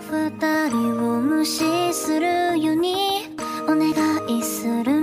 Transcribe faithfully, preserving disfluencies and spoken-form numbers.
二人を無視するようにお願いする